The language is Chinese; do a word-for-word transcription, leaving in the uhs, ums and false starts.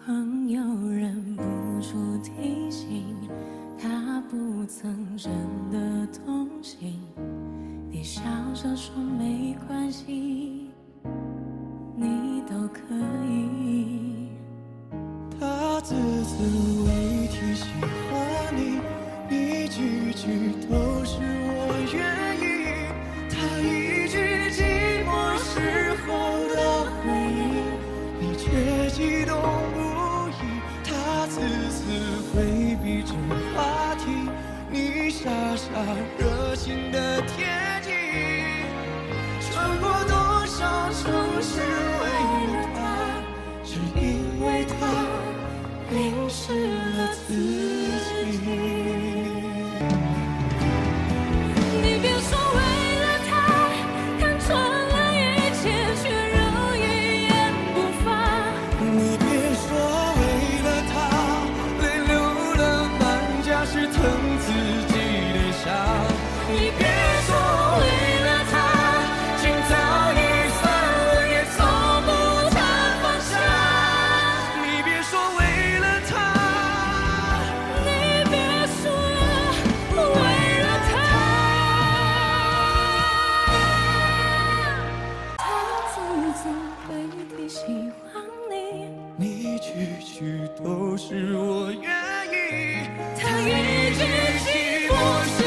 朋友忍不住提醒，他不曾真的同情，你笑着说没关系，你都可以。 他字字未提喜欢你，一句句都是我愿意。他一句寂寞时候的回忆，你却激动不已。他次次回避这话题，你傻傻热情的贴近。穿过多少城市为了他，只因为他淋湿了自己。 你别说为了他看穿了一切，却仍一言不发。 你别说为了他泪流了满颊，是疼自己的伤。 你别说为了他情早已散了，也从不谈放下。 你别说为了他， 你别说为了他，他怎怎会提喜欢你， 你句句都是我愿意。 他一句寂寞是